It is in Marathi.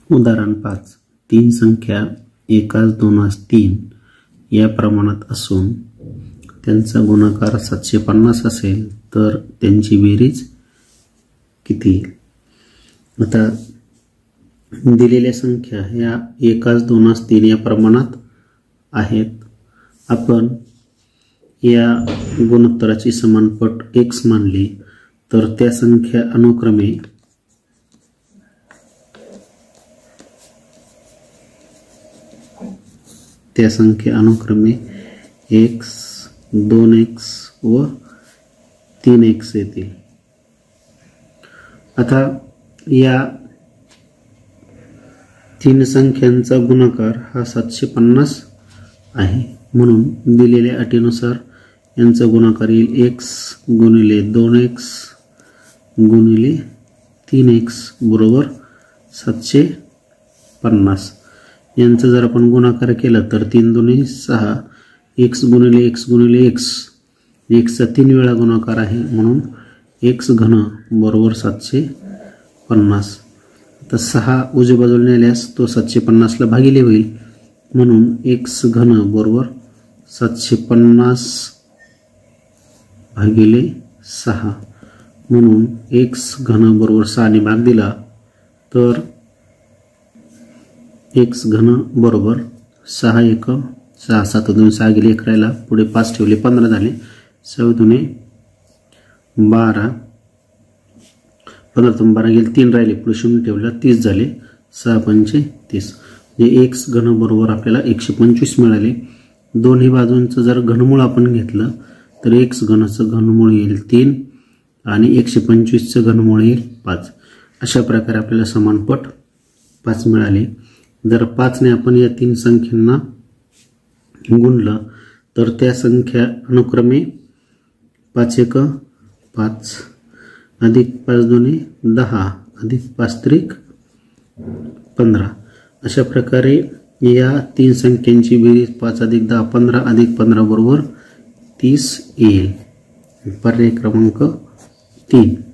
उदाहरण 5. तीन संख्या 1, 2, 3 या प्रमाणात असून त्यांचा गुणाकार 750 असेल तर त्यांची बेरीज किती? आता दिलेल्या संख्या ह्या 1, 2, 3 या प्रमाणात आहेत. आपण या गुणोत्तराची समानपट x मानली तर त्या संख्या अनुक्रमे x, 2x व 3x येतील. आता या तीन संख्यांचा गुणाकार हा 750 आहे. म्हणून दिलेल्या अटीनुसार यांचा गुणाकार येईल x गुणिले 2x गुणिले 3x बरोबर 750. यांचा जर आपण गुणाकार केला तर 3 दुनी 6 x गुणिले x गुणिले x चा 3 वेळा गुणाकार आहे म्हणून x घन बरोबर 750. तर 6 उजव्या बाजूला नेल्यास तो 750 ला भागिले होईल म्हणून x घन बरोबर 750 भागिले 6 म्हणून x घन बरोबर 6 ने भाग दिला तर x घन बरोबर 6 1 6 7 2 6 गेले 1 राहिला पुढे 5 ठेवले 15 झाले 6 दुने 12 15 तुम 12 गेले 3 राहिले पुढे 0 ठेवला 30 झाले 6 पंचे 30 म्हणजे x घन बरोबर आपल्याला 125 मिळाले. दोन्ही बाजूंचं जर घनमूळ आपण घेतलं तर x घनाचं घनमूळ येईल 3 आणि 125 चं घनमूळ येईल 5. अशा प्रकारे आपल्याला समानपट 5 मिळाले. जर 5 ने आपण या तीन संख्यांना गुणलं तर त्या संख्या अनुक्रमे 5 1 5 अधिक 5 2 10 अधिक 5 3 15. अशा प्रकारे या तीन संख्यांची बेरीज 5 अधिक 10 15 अधिक 15 बरोबर 30 येईल. पर्याय क्रमांक 3.